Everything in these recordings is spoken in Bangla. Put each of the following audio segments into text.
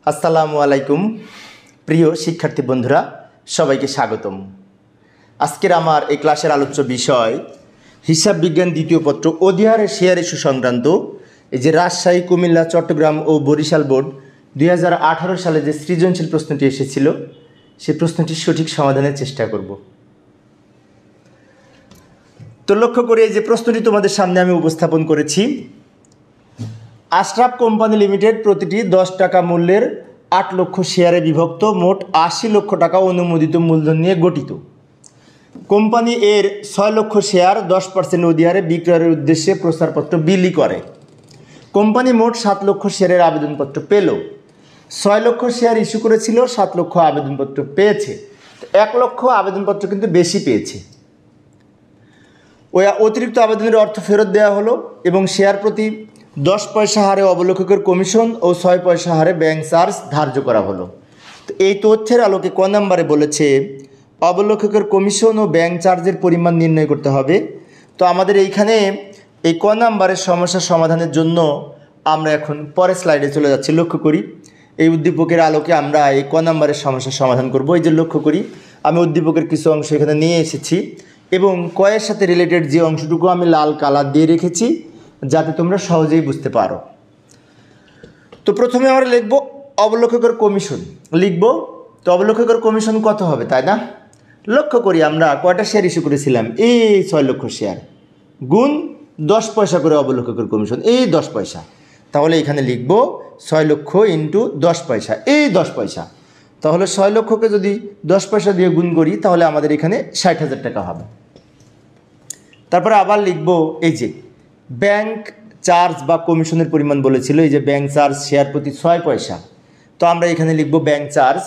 আসসালামু আলাইকুম প্রিয় শিক্ষার্থী বন্ধুরা, সবাইকে স্বাগতম। আজকের আমার এই ক্লাসের আলোচ্য বিষয় হিসাব বিজ্ঞান দ্বিতীয় পত্র অধিহারের শেয়ার ইস্যু সংক্রান্ত। এই যে রাজশাহী, কুমিল্লা, চট্টগ্রাম ও বরিশাল বোর্ড 2018 সালে যে সৃজনশীল প্রশ্নটি এসেছিল, সেই প্রশ্নটির সঠিক সমাধানের চেষ্টা করব। তো লক্ষ্য করে এই যে প্রশ্নটি তোমাদের সামনে আমি উপস্থাপন করেছি। আশরাফ কোম্পানি লিমিটেড প্রতিটি 10 টাকা মূল্যের 8 লক্ষ শেয়ারে বিভক্ত মোট 80 লক্ষ টাকা অনুমোদিত মূলধন নিয়ে গঠিত। কোম্পানি এর 6 লক্ষ শেয়ার 10% অধিহারে বিক্রয়ের উদ্দেশ্যে প্রচারপত্র বিলি করে। কোম্পানি মোট 7 লক্ষ শেয়ারের আবেদনপত্র পেল। 6 লক্ষ শেয়ার ইস্যু করেছিল, 7 লক্ষ আবেদনপত্র পেয়েছে। 1 লক্ষ আবেদনপত্র কিন্তু বেশি পেয়েছে। ওই অতিরিক্ত আবেদনের অর্থ ফেরত দেওয়া হলো এবং শেয়ার প্রতি 10 পয়সা হারে অবলেখকের কমিশন ও 6 পয়সা হারে ব্যাংক চার্জ ধার্য করা হলো। তো এই তথ্যের আলোকে ক নম্বরে বলেছে অবলেখকের কমিশন ও ব্যাংক চার্জের পরিমাণ নির্ণয় করতে হবে। তো আমাদের এইখানে এই ক নম্বরের সমস্যা সমাধানের জন্য আমরা এখন পরের স্লাইডে চলে যাচ্ছি। লক্ষ্য করি এই উদ্দীপকের আলোকে আমরা এই ক নম্বরের সমস্যার সমাধান করব। এই যে লক্ষ্য করি আমি উদ্দীপকের কিছু অংশ এখানে নিয়ে এসেছি এবং কয়ের সাথে রিলেটেড যে অংশটুকু আমি লাল কালার দিয়ে রেখেছি যাতে তোমরা সহজেই বুঝতে পারো। তো প্রথমে আমরা লিখব অবলেখকের কমিশন লিখব। তো অবলেখকের কমিশন কত হবে, তাই না? লক্ষ্য করি আমরা কয়টা শেয়ার ইস্যু করেছিলাম, এই 6 লক্ষ শেয়ার গুণ 10 পয়সা করে অবলেখকের কমিশন, এই 10 পয়সা। তাহলে এখানে লিখব 6 লক্ষ ইন্টু 10 পয়সা, এই 10 পয়সা। তাহলে 6 লক্ষকে যদি 10 পয়সা দিয়ে গুণ করি তাহলে আমাদের এখানে 60,000 টাকা হবে। তারপরে আবার লিখব এই যে ব্যাংক চার্জ বা কমিশনের পরিমাণ বলেছিল, এই যে ব্যাংক চার্জ শেয়ার প্রতি 6 পয়সা। তো আমরা এখানে লিখব ব্যাংক চার্জ।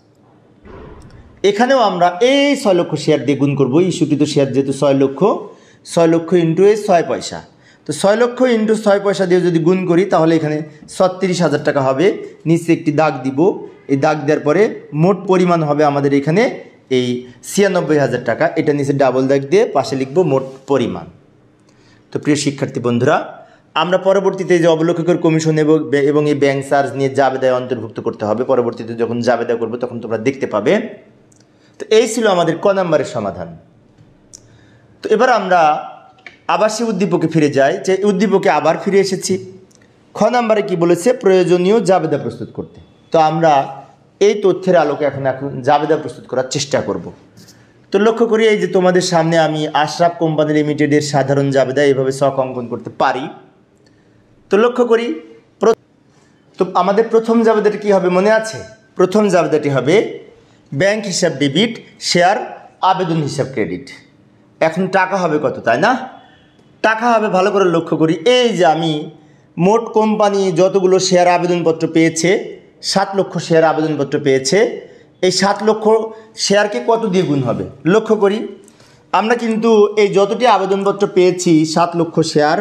এখানেও আমরা এই 6 লক্ষ শেয়ার দিয়ে গুণ করবো। ইস্যুকৃত শেয়ার যেহেতু 6 লক্ষ ইন্টু এই 6 পয়সা। তো 6 লক্ষ ইন্টু 6 পয়সা দিয়ে যদি গুণ করি তাহলে এখানে 36,000 টাকা হবে। নিচে একটি দাগ দিব, এই দাগ দেওয়ার পরে মোট পরিমাণ হবে আমাদের এখানে এই 96,000 টাকা। এটা নিচে ডাবল দাগ দিয়ে পাশে লিখব মোট পরিমাণ। তো প্রিয় শিক্ষার্থী বন্ধুরা, আমরা পরবর্তীতে যে অবলেখকের কমিশন এবং এই ব্যাংক চার্জ নিয়ে জাবেদায় অন্তর্ভুক্ত করতে হবে। পরবর্তীতে যখন জাবেদা করবো তখন তোমরা দেখতে পাবে। তো এই ছিল আমাদের ক নম্বরের সমাধান। তো এবার আমরা আবার সেই উদ্দীপকে ফিরে যাই, যে উদ্দীপকে আবার ফিরে এসেছি। খ নম্বরে কি বলেছে, প্রয়োজনীয় জাবেদা প্রস্তুত করতে। তো আমরা এই তথ্যের আলোকে এখন জাবেদা প্রস্তুত করার চেষ্টা করব। তো লক্ষ্য করি এই যে তোমাদের সামনে আমি আশরাফ কোম্পানি লিমিটেডের সাধারণ জাবেদা এইভাবে ছক অঙ্কন করতে পারি। তো লক্ষ্য করি তো আমাদের প্রথম জাবেদাটি কী হবে মনে আছে? প্রথম জাবেদাটি হবে ব্যাংক হিসাব ডেবিট, শেয়ার আবেদন হিসাব ক্রেডিট। এখন টাকা হবে কত, তাই না? টাকা হবে, ভালো করে লক্ষ্য করি, এই যে আমি মোট কোম্পানি যতগুলো শেয়ার আবেদনপত্র পেয়েছে, 7 লক্ষ শেয়ার আবেদনপত্র পেয়েছে, এই 7 লক্ষ শেয়ারকে কত দিয়ে গুণ হবে? লক্ষ্য করি আমরা কিন্তু এই যতটি আবেদনপত্র পেয়েছি 7 লক্ষ শেয়ার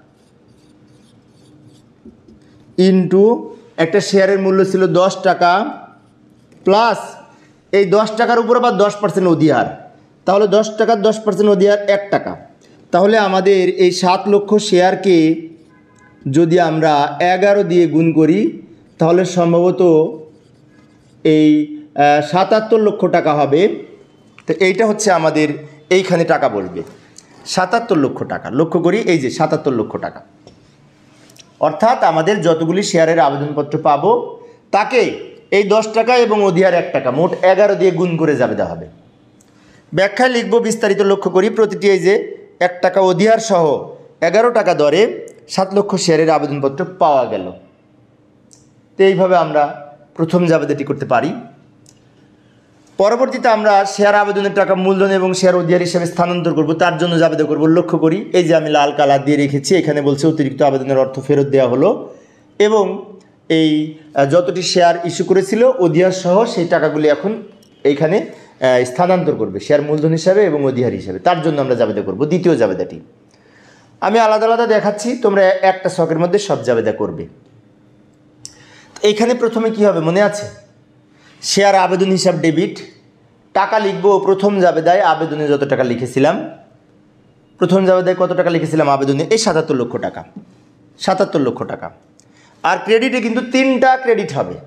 ইন্টু একটা শেয়ারের মূল্য ছিল 10 টাকা প্লাস এই 10 টাকার উপর আবার 10% অধিহার। তাহলে 10 টাকার 10% অধিহার 1 টাকা। তাহলে আমাদের এই 7 লক্ষ শেয়ারকে যদি আমরা 11 দিয়ে গুণ করি তাহলে সম্ভবত এই 77 লক্ষ টাকা হবে। তো এইটা হচ্ছে আমাদের এইখানে টাকা বলবে 77 লক্ষ টাকা। লক্ষ্য করি এই যে 77 লক্ষ টাকা, অর্থাৎ আমাদের যতগুলি শেয়ারের আবেদনপত্র পাবো তাকে এই 10 টাকা এবং অধিহার 1 টাকা মোট 11 দিয়ে গুণ করে জাবেদা হবে। ব্যাখ্যায় লিখব বিস্তারিত। লক্ষ্য করি প্রতিটি এই যে 1 টাকা অধিহার সহ 11 টাকা দরে 7 লক্ষ শেয়ারের আবেদনপত্র পাওয়া গেল। তো এইভাবে আমরা প্রথম জাবেদাটি করতে পারি। পরবর্তীতে আমরা শেয়ার আবেদনের টাকা মূলধন এবং শেয়ার অধিহার হিসেবে স্থানান্তর করব, তার জন্য জাবেদা করব। লক্ষ্য করি এই যে আমি লাল কালার দিয়ে রেখেছি, এখানে বলছে অতিরিক্ত আবেদনের অর্থ ফেরত দেওয়া হলো এবং এই যতটি শেয়ার ইস্যু করেছিল অধিহার সহ সেই টাকাগুলি এখন এইখানে স্থানান্তর করবে শেয়ার মূলধন হিসাবে এবং অধিহার হিসাবে। তার জন্য আমরা জাবেদা করব। দ্বিতীয় জাবেদাটি আমি আলাদা আলাদা দেখাচ্ছি, তোমরা একটা ছকের মধ্যে সব জাবেদা করবে। এইখানে প্রথমে কি হবে মনে আছে? শেয়ার আবেদন হিসাব ডেবিট, টাকা লিখব প্রথম জাবেদায় আবেদনে যত টাকা লিখেছিলাম, প্রথম জাবেদায় কত টাকা লিখেছিলাম আবেদনে, এই 77 লক্ষ টাকা, 77 লক্ষ টাকা। আর ক্রেডিটে কিন্তু 3টা ক্রেডিট হবে,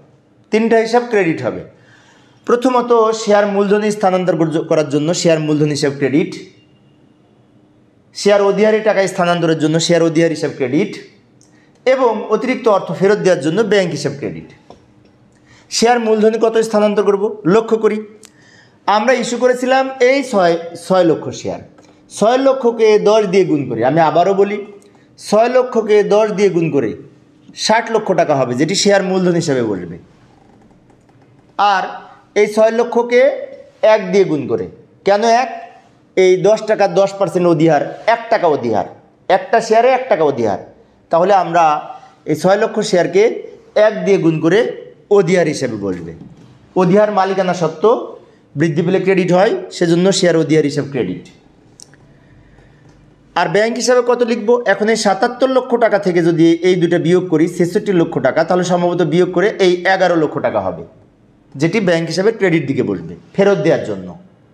তিনটা হিসাব ক্রেডিট হবে। প্রথমত শেয়ার মূলধনে স্থানান্তর করার জন্য শেয়ার মূলধন হিসাব ক্রেডিট, শেয়ার অধিহারী টাকা স্থানান্তরের জন্য শেয়ার অধিহারী হিসাব ক্রেডিট, এবং অতিরিক্ত অর্থ ফেরত দেওয়ার জন্য ব্যাংক হিসাব ক্রেডিট। শেয়ার মূলধনে কত স্থানান্তর করব লক্ষ্য করি। আমরা ইস্যু করেছিলাম এই 6 লক্ষ শেয়ার। 6 লক্ষকে 10 দিয়ে গুণ করে, আমি আবারও বলি, 6 লক্ষকে 10 দিয়ে গুণ করে 60 লক্ষ টাকা হবে, যেটি শেয়ার মূলধন হিসাবে বলবে। আর এই 6 লক্ষকে 1 দিয়ে গুণ করে, কেন 1? এই 10 টাকা 10% অধিহার, 1 টাকা অধিহার, একটা শেয়ারে 1 টাকা অধিহার। তাহলে আমরা এই 6 লক্ষ শেয়ারকে 1 দিয়ে গুণ করে অধিহার হিসাবে বলবে। অধিহার মালিকানা সত্ত্ব বৃদ্ধি পেলে ক্রেডিট হয়, সেজন্য শেয়ার অধিহার হিসাব ক্রেডিট। আর ব্যাংক হিসাবে কত লিখব? এখন এই 77 লক্ষ টাকা থেকে যদি এই দুটো বিয়োগ করি 66 লক্ষ টাকা, তাহলে সম্ভবত বিয়োগ করে এই 11 লক্ষ টাকা হবে, যেটি ব্যাংক হিসাবে ক্রেডিট দিকে বসবে ফেরত দেওয়ার জন্য।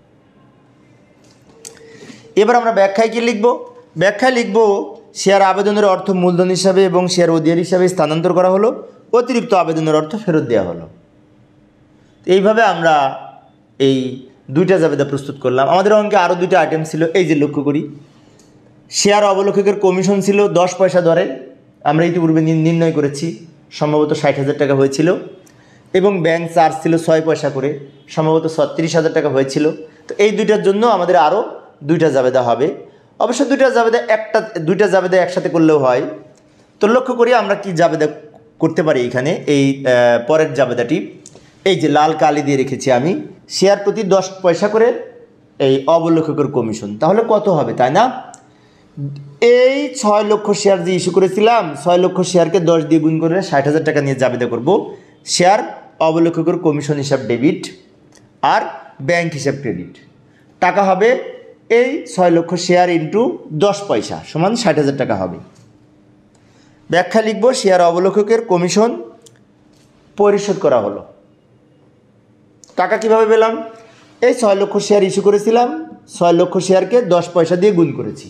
এবার আমরা ব্যাখ্যায় কি লিখব? ব্যাখ্যায় লিখব শেয়ার আবেদনের অর্থ মূলধন হিসাবে এবং শেয়ার অধিহার হিসাবে স্থানান্তর করা হলো, অতিরিক্ত আবেদনের অর্থ ফেরত দেওয়া হলো। এইভাবে আমরা এই দুইটা জাবেদা প্রস্তুত করলাম। আমাদের অঙ্কে আরও দুইটা আইটেম ছিল, এই যে লক্ষ্য করি। শেয়ার অবলেখকের কমিশন ছিল 10 পয়সা দরে, আমরা ইতিপূর্বে নির্ণয় করেছি, সম্ভবত 60,000 টাকা হয়েছিল, এবং ব্যাংক চার্জ ছিল 6 পয়সা করে, সম্ভবত 36,000 টাকা হয়েছিল। তো এই দুইটার জন্য আমাদের আরও দুইটা জাবেদা হবে। অবশ্য দুইটা জাবেদা একসাথে করলেও হয়। তো লক্ষ্য করি আমরা কি জাবেদা করতে পারি এখানে। এই পরের জাবেদাটি, এই যে লাল কালি দিয়ে রেখেছি আমি, শেয়ার প্রতি 10 পয়সা করে এই অবলেখকের কমিশন, তাহলে কত হবে, তাই না? এই 6 লক্ষ শেয়ার যে ইস্যু করেছিলাম, 6 লক্ষ শেয়ারকে 10 দিয়ে গুণ করে 60,000 টাকা নিয়ে জাবেদা করব। শেয়ার অবলেখকের কমিশন হিসাব ডেবিট আর ব্যাংক হিসাব ক্রেডিট। টাকা হবে এই 6 লক্ষ শেয়ার ইন্টু 10 পয়সা সমান 60,000 টাকা হবে। ব্যাখ্যা লিখব শেয়ার অবলেখকের কমিশন পরিশোধ করা হলো। টাকা কিভাবে পেলাম? এই 6 লক্ষ শেয়ার ইস্যু করেছিলাম, 6 লক্ষ শেয়ারকে 10 পয়সা দিয়ে গুণ করেছি।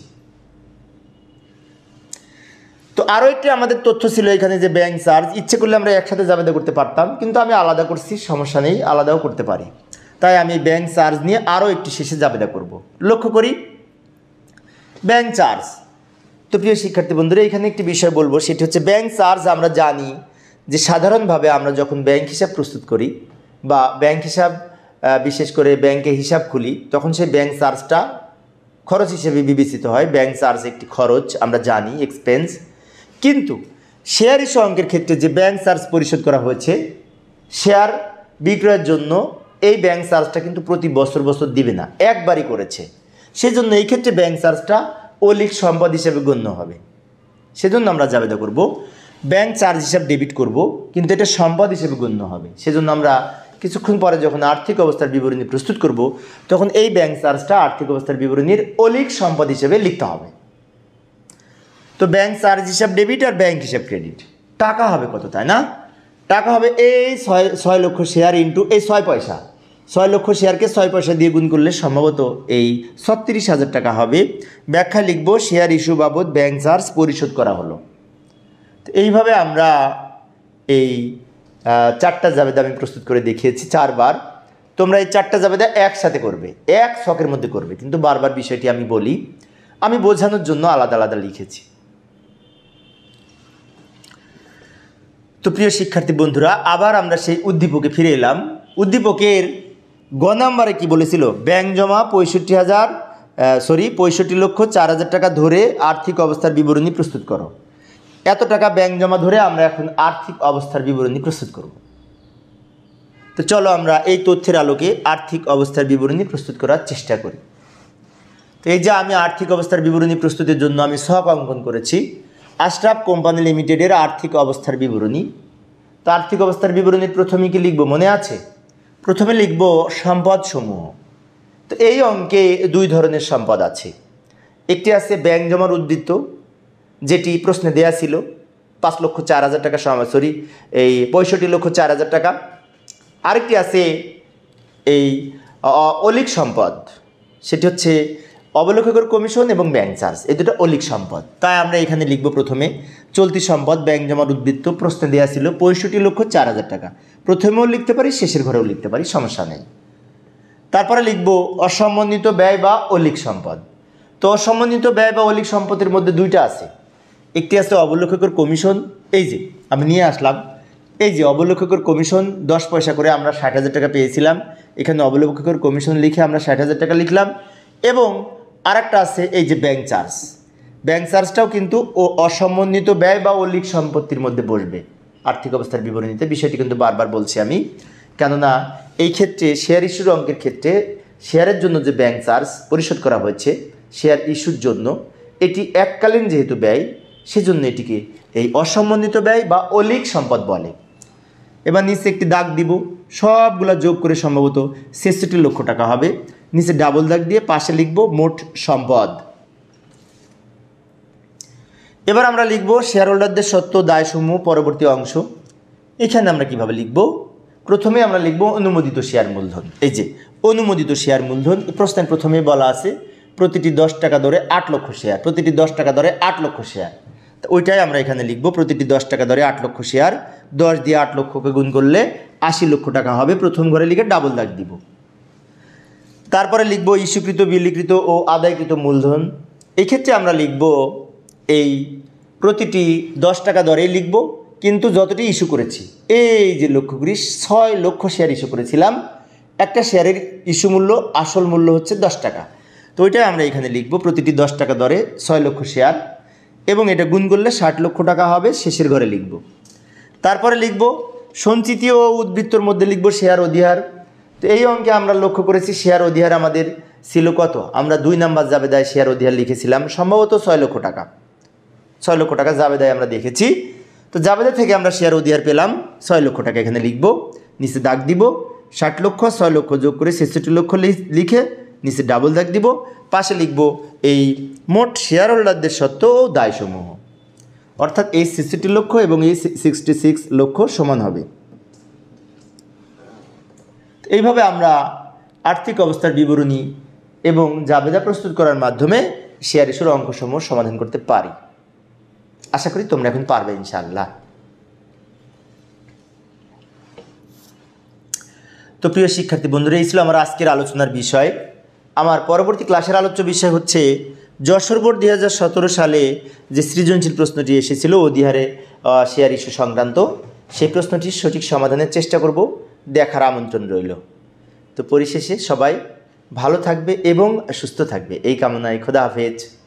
তো আরও একটি আমাদের তথ্য ছিল এখানে যে ব্যাংক চার্জ, ইচ্ছে করলে আমরা একসাথে জাবেদা করতে পারতাম, কিন্তু আমি আলাদা করছি, সমস্যা নেই, আলাদাও করতে পারি। তাই আমি ব্যাংক চার্জ নিয়ে আরও একটি শেষে জাবেদা করব। লক্ষ্য করি ব্যাংক চার্জ। তো প্রিয় শিক্ষার্থী বন্ধুরা, এখানে একটি বিষয় বলবো, সেটি হচ্ছে ব্যাংক চার্জ। আমরা জানি যে সাধারণভাবে আমরা যখন ব্যাংক হিসাব প্রস্তুত করি বা ব্যাংক হিসাব বিশেষ করে ব্যাংকে হিসাব খুলি, তখন সেই ব্যাংক চার্জটা খরচ হিসেবে বিবেচিত হয়। ব্যাংক চার্জ একটি খরচ, আমরা জানি, এক্সপেন্স। কিন্তু শেয়ার ইস্যু অঙ্কের ক্ষেত্রে যে ব্যাংক চার্জ পরিশোধ করা হয়েছে, শেয়ার বিক্রয়ের জন্য এই ব্যাংক চার্জটা কিন্তু প্রতি বছর বছর দিবে না, একবারই করেছে। সেজন্য এই ক্ষেত্রে ব্যাংক চার্জটা অলিক সম্পদ হিসেবে গণ্য হবে। সেজন্য আমরা জাবেদা করব ব্যাংক চার্জ হিসাব ডেবিট করব, কিন্তু এটা সম্পদ হিসেবে গণ্য হবে। সেজন্য আমরা কিছুক্ষণ পরে যখন আর্থিক অবস্থার বিবরণী প্রস্তুত করব, তখন এই ব্যাংক চার্জটা আর্থিক অবস্থার বিবরণীর অলিক সম্পদ হিসেবে লিখতে হবে। তো ব্যাংক চার্জ হিসাব ডেবিট আর ব্যাংক হিসাব ক্রেডিট। টাকা হবে কত, তাই না? টাকা হবে এই 6 লক্ষ শেয়ার ইন্টু এই 6 পয়সা। 6 লক্ষ শেয়ারকে 6 পয়সা দিয়ে গুণ করলে সম্ভবত এই 36,000 টাকা হবে। ব্যাখ্যা লিখব শেয়ার ইস্যু বাবদ ব্যাংক চার্জ পরিশোধ করা হলো। তো এইভাবে আমরা এই 4টা জাবেদা আমি প্রস্তুত করে দেখিয়েছি 4 বার। তোমরা এই 4টা জাবেদা একসাথে করবে, এক ছকের মধ্যে করবে, কিন্তু বারবার বিষয়টি আমি বলি, আমি বোঝানোর জন্য আলাদা আলাদা লিখেছি। তো প্রিয় শিক্ষার্থী বন্ধুরা, আবার আমরা সেই উদ্দীপকে ফিরে এলাম। উদ্দীপকের গ নাম্বারে কি বলেছিল? ব্যাংক জমা 65,04,000 টাকা ধরে আর্থিক অবস্থার বিবরণী প্রস্তুত করো। এত টাকা ব্যাংক জমা ধরে আমরা এখন আর্থিক অবস্থার বিবরণী প্রস্তুত করব। তো চলো আমরা এই তথ্যের আলোকে আর্থিক অবস্থার বিবরণী প্রস্তুত করার চেষ্টা করি। তো এই যে আমি আর্থিক অবস্থার বিবরণী প্রস্তুতের জন্য আমি ছক অঙ্কন করেছি। আশরাফ কোম্পানি লিমিটেডের আর্থিক অবস্থার বিবরণী। তো আর্থিক অবস্থার বিবরণীর প্রথমে কি লিখব মনে আছে? প্রথমে লিখব সম্পদ সমূহ। তো এই অঙ্কে 2 ধরনের সম্পদ আছে। একটি আছে ব্যাংক জমার উদ্ধৃত, যেটি প্রশ্নে দেয়া ছিল 5,04,000 টাকা, এই 65,04,000 টাকা। আরেকটি আছে এই অলিক সম্পদ, সেটি হচ্ছে অবলেখকের কমিশন এবং ব্যাংক চার্জ, এই দুটো অলিক সম্পদ। তাই আমরা এখানে লিখব প্রথমে চলতি সম্পদ ব্যাংক জমার উদ্ধৃত, প্রশ্নে দেওয়া ছিল 65,04,000 টাকা। প্রথমেও লিখতে পারি, শেষের ঘরেও লিখতে পারি, সমস্যা নেই। তারপরে লিখব অসমন্বিত ব্যয় বা অলিক সম্পদ। তো অসমন্বিত ব্যয় বা অলিক সম্পদের মধ্যে দুইটা আছে। একটি আছে অবলেখকের কমিশন, এই যে আমি নিয়ে আসলাম, এই যে অবলেখকের কমিশন 10 পয়সা করে আমরা 60,000 টাকা পেয়েছিলাম, এখানে অবলেখকের কমিশন লিখে আমরা 60,000 টাকা লিখলাম। এবং আরেকটা আছে এই যে ব্যাংক চার্জ। ব্যাংক চার্জটাও কিন্তু অসমন্বিত ব্যয় বা অলিক সম্পত্তির মধ্যে বসবে আর্থিক অবস্থার বিবরণীতে। বিষয়টি কিন্তু বারবার বলছি আমি, কেননা এই ক্ষেত্রে শেয়ার ইস্যুর অঙ্কের ক্ষেত্রে শেয়ারের জন্য যে ব্যাংক চার্জ পরিশোধ করা হয়েছে শেয়ার ইস্যুর জন্য, এটি এককালীন যেহেতু ব্যয়, সেজন্য এটিকে এই অসমন্বিত ব্যয় বা অলিক সম্পদ বলে। এবার নিচে একটি দাগ দিব, সবগুলা যোগ করে সম্ভবত 66 লক্ষ টাকা হবে। নিচে ডাবল দাগ দিয়ে পাশে লিখব মোট সম্পদ। এবার আমরা লিখব শেয়ার হোল্ডারদের সত্ত্ব দায়সমূহ পরবর্তী অংশ। এখানে আমরা কিভাবে লিখব? প্রথমে আমরা লিখব অনুমোদিত শেয়ার মূলধন। এই যে অনুমোদিত শেয়ার মূলধন, প্রশ্নের প্রথমেই বলা আছে প্রতিটি 10 টাকা দরে 8 লক্ষ শেয়ার, প্রতিটি 10 টাকা দরে 8 লক্ষ শেয়ার। তো ওইটাই আমরা এখানে লিখব, প্রতিটি 10 টাকা দরে 8 লক্ষ শেয়ার। 10 দিয়ে 8 লক্ষকে গুণ করলে 80 লক্ষ টাকা হবে। প্রথম ঘরে লিখে ডাবল দাগ দিব। তারপরে লিখব ইস্যুকৃত, বিলিকৃত ও আদায়কৃত মূলধন। এই ক্ষেত্রে আমরা লিখব এই প্রতিটি 10 টাকা দরেই লিখব, কিন্তু যতটি ইস্যু করেছি, এই যে লক্ষ্য করি 6 লক্ষ শেয়ার ইস্যু করেছিলাম। একটা শেয়ারের ইস্যু মূল্য, আসল মূল্য হচ্ছে 10 টাকা। তো ওইটাই আমরা এখানে লিখব, প্রতিটি 10 টাকা দরে 6 লক্ষ শেয়ার, এবং এটা গুণ করলে 60 লক্ষ টাকা হবে, শেষের ঘরে লিখব। তারপরে লিখব সঞ্চিতি ও উদ্বৃত্তর মধ্যে লিখব শেয়ার অধিহার। তো এই অঙ্কে আমরা লক্ষ্য করেছি শেয়ার অধিহার আমাদের ছিল কত? আমরা 2 নাম্বার জাবেদায় শেয়ার অধিহার লিখেছিলাম সম্ভবত 6 লক্ষ টাকা। 6 লক্ষ টাকা জাবেদায় আমরা দেখেছি। তো জাবেদা থেকে আমরা শেয়ার অধিহার পেলাম 6 লক্ষ টাকা, এখানে লিখব। নিচে দাগ দিব, 60 লক্ষ 6 লক্ষ যোগ করে 66 লক্ষ লিখে নিচে ডাবল দাগ দিব। পাশে লিখব এই মোট শেয়ার হোল্ডারদের সত্ত্ব ও দায়সমূহ, অর্থাৎ এই 66 লক্ষ এবং এই 66 লক্ষ সমান হবে। এইভাবে আমরা আর্থিক অবস্থার বিবরণী এবং জাবেদা প্রস্তুত করার মাধ্যমে শেয়ার ইস্যুর অঙ্কসমূহ সমাধান করতে পারি। আশা করি তোমরা এখন পারবে ইনশাআল্লাহ। তো প্রিয় শিক্ষার্থী বন্ধুরা, এই ছিল আমার আজকের আলোচনার বিষয়। আমার পরবর্তী ক্লাসের আলোচ্য বিষয় হচ্ছে যশোর বোর্ড 2017 সালে যে সৃজনশীল প্রশ্নটি এসেছিল অধিহারে শেয়ার ইস্যু সংক্রান্ত, সেই প্রশ্নটির সঠিক সমাধানের চেষ্টা করব। দেখার আমন্ত্রণ রইল। তো পরিশেষে সবাই ভালো থাকবে এবং সুস্থ থাকবে এই কামনায়। খোদা হাফেজ।